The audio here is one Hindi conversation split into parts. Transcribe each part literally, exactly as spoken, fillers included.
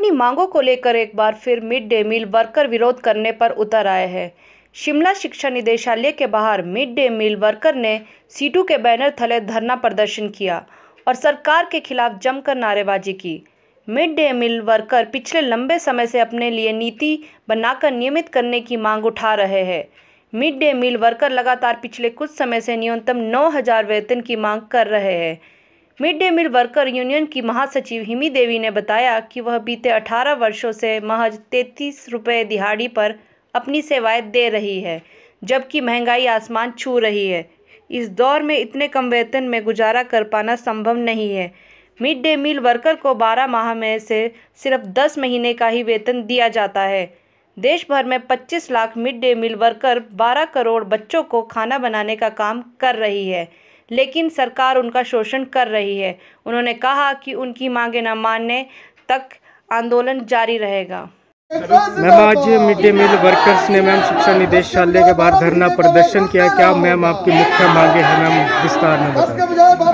अपनी मांगों को लेकर एक बार फिर मिड डे मील वर्कर विरोध करने पर उतर आए हैं। शिमला शिक्षा निदेशालय के बाहर मिड डे मील वर्कर ने सीटू के बैनर तले धरना प्रदर्शन किया और सरकार के खिलाफ जमकर नारेबाजी की। मिड डे मील वर्कर पिछले लंबे समय से अपने लिए नीति बनाकर नियमित करने की मांग उठा रहे हैं। मिड डे मील वर्कर लगातार पिछले कुछ समय से न्यूनतम नौ हजार वेतन की मांग कर रहे हैं। Mid day meal worker union की महासचिव हिमी देवी ने बताया कि वह बीते अठारह वर्षों से महज तैंतीस रुपये दिहाड़ी पर अपनी सेवाएं दे रही है, जबकि महंगाई आसमान छू रही है। इस दौर में इतने कम वेतन में गुजारा कर पाना संभव नहीं है। मिड डे मील वर्कर को बारह माह में से सिर्फ दस महीने का ही वेतन दिया जाता है। देश भर में पच्चीस lakh mid day meal worker बारह करोड़ बच्चों को खाना बनाने का काम कर रही है, लेकिन सरकार उनका शोषण कर रही है। उन्होंने कहा कि उनकी मांगें न मानने तक आंदोलन जारी रहेगा। मैम, आज मिड डे मील वर्कर्स ने मैम शिक्षा निदेशालय के बाहर धरना प्रदर्शन किया। क्या मैम आपकी मुख्य मांगे हैं? मैम विस्तार में बताएं।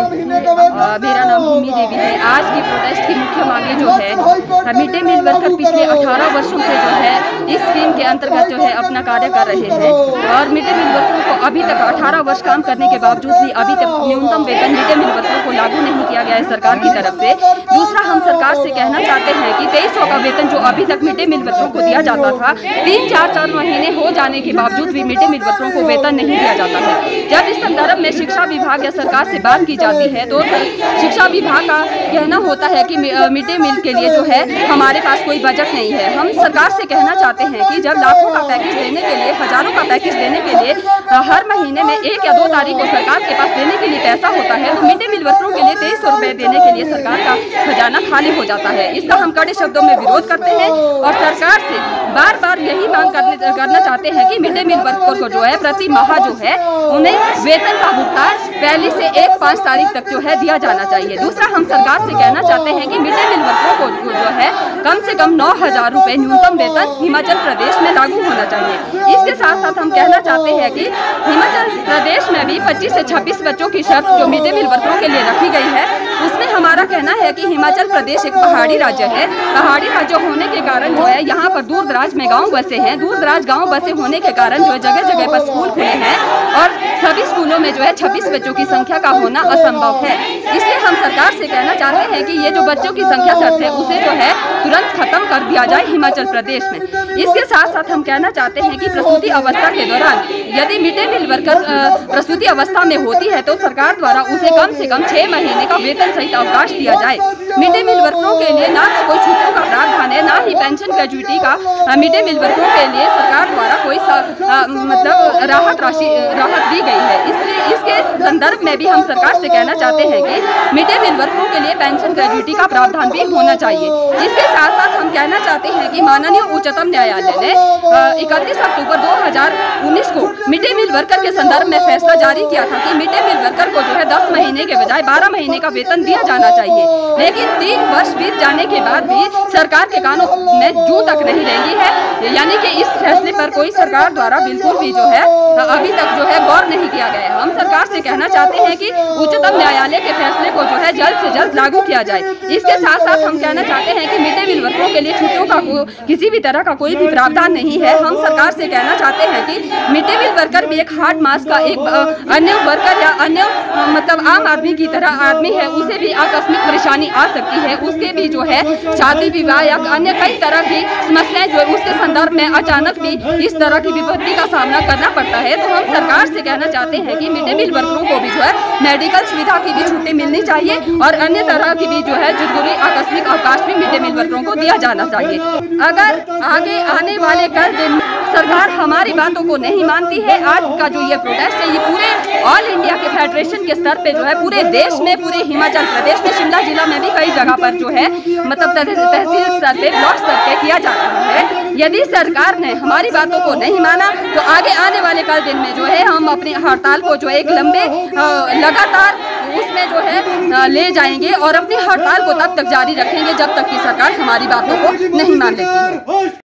मेरा नाम हिमी देवी है। आज की प्रोटेस्ट की मुख्य मांगे जो है, मिड डे मील वर्कर पिछले अठारह वर्षों से जो है इस स्कीम के अंतर्गत जो है अपना कार्य कर रहे हैं और मिड डे मील वर्करों को अभी तक अठारह वर्ष काम करने के बावजूद भी अभी तक न्यूनतम वेतन मिड डे मील वर्करों को लागू नहीं किया गया है सरकार की तरफ से। दूसरा, हम सरकार से कहना चाहते हैं कि तेईस सौ का वेतन जो अभी तक मिड डे मील वर्करों को दिया जाता था, तीन चार चार महीने हो जाने के बावजूड भी मिड डे मील वर्करों को वेतन नहीं दिया जाता है। जब इस संदर्भ में शिक्षा विभाग या सरकार से बात की जाती है तो शिक्षा विभाग का कहना होता है कि मिड डे मील के लिए जो है हमारे पास कोई बजट नहीं है। हम सरकार से कहना चाहते हैं कि जब लाखों का पैकेज देने के लिए, हजारों का पैकेज देने के लिए हर महीने में एक या दो तारीख को सरकार के पास देने के लिए पैसा होता है, तो मिड डे मील वर्करों के लिए तेईस सौ रुपए देने के लिए सरकार का खजाना खाली हो जाता है। इसका हम कड़े शब्दों में विरोध करते हैं और सरकार से बार बार यही मांग करने करना चाहते हैं कि मिड डे मील वर्कर को जो है प्रति माह जो है उन्हें वेतन का भुगतान पहली से एक पाँच तारीख तक जो है दिया जाना चाहिए। दूसरा, हम सरकार से कहना चाहते हैं कि मिड डे मील वर्करों को जो है कम से कम नौ हजार रुपए न्यूनतम वेतन हिमाचल प्रदेश में लागू होना चाहिए। इसके साथ साथ हम कहना चाहते हैं कि हिमाचल प्रदेश में भी पच्चीस से छब्बीस बच्चों की शर्त जो मिड डे मील वर्करों के लिए रखी गई है, उसमें हमारा कहना है कि हिमाचल प्रदेश एक पहाड़ी राज्य है। पहाड़ी राज्य होने के कारण जो है यहाँ पर दूर दराज में गांव बसे हैं। दूर दराज गांव बसे होने के कारण जो है जगह जगह पर स्कूल खुले हैं और सभी स्कूलों में जो है छब्बीस बच्चों की संख्या का होना असंभव है। इसलिए हम सरकार से कहना चाहते हैं कि ये जो बच्चों की संख्या शर्त है उसे जो है तुरंत खत्म कर दिया जाए हिमाचल प्रदेश में। इसके साथ साथ हम कहना चाहते हैं कि प्रसूति अवस्था के दौरान यदि मिड डे मील वर्कर प्रसूति अवस्था में होती है तो सरकार द्वारा उसे कम से कम छह महीने का वेतन सहित अवकाश दिया जाए। मिड डे मील वर्करों के लिए ना तो कोई छुट्टियों का प्रावधान है, ना ही पेंशन ग्रेजुइटी का मिड डे मील वर्करों के लिए सरकार द्वारा कोई आ, मतलब राहत राशि राहत दी गई है। इसलिए इसके संदर्भ में भी हम सरकार से कहना चाहते हैं कि मिड डे मील वर्करों के लिए पेंशन ग्रेजुइटी का प्रावधान भी होना चाहिए। इसके साथ साथ हम कहना चाहते हैं कि माननीय उच्चतम न्यायालय ने इकतीस अक्टूबर दो हजार उन्नीस को मिड डे मील वर्कर के संदर्भ में फैसला जारी किया था कि मिड डे मील वर्कर को जो है दस महीने के बजाय बारह महीने का वेतन दिया जाना चाहिए। लेकिन तीन वर्ष बीत जाने के बाद भी सरकार के कानों में जू तक नहीं रेंगी है, यानी कि इस फैसले पर कोई सरकार द्वारा बिल्कुल भी जो है अभी तक जो है गौर नहीं किया गया है। हम सरकार से कहना चाहते हैं कि उच्चतम न्यायालय के फैसले को जो है जल्द से जल्द लागू किया जाए। इसके साथ साथ हम कहना चाहते हैं कि मिड डे मील वर्करों के लिए छुट्टियों का किसी भी तरह का कोई भी प्रावधान नहीं है। हम सरकार से कहना चाहते हैं कि मिड डे मील वर्कर भी एक हार्ड मास का एक अन्य वर्कर या अन्य मतलब आम आदमी की तरह आदमी है, उसे भी आकस्मिक परेशानी आ सकती है। उसके भी जो है शादी विवाह या अन्य कई तरह की समस्याएं जो है उसके संदर्भ में अचानक भी इस तरह की विपत्ति का सामना करना पड़ता है। तो हम सरकार से कहना चाहते हैं कि मिड डे मील वर्करों को भी जो है मेडिकल सुविधा की भी छुट्टी मिलनी चाहिए और अन्य तरह की भी जो है जरूरी आकस्मिक अवकाश भी मिड डे मील वर्करों को दिया जाना चाहिए। अगर आगे आने वाले कल दिन सरकार हमारी बातों को नहीं मानती है, आज का जो ये प्रोटेस्ट है ये पूरे ऑल इंडिया के फेडरेशन के स्तर पे जो है पूरे देश में, पूरे हिमाचल प्रदेश में, शिमला जिला में भी कई जगह पर जो है मतलब तहसील स्तर पे, ब्लॉक स्तर पे किया जा रहा है। यदि सरकार ने हमारी बातों को नहीं माना तो आगे आने वाले कल दिन में जो है हम अपनी हड़ताल को जो है एक लंबे लगातार उसमें जो है ले जाएंगे और अपनी हड़ताल को तब तक जारी रखेंगे जब तक कि सरकार हमारी बातों को नहीं मान लेती है।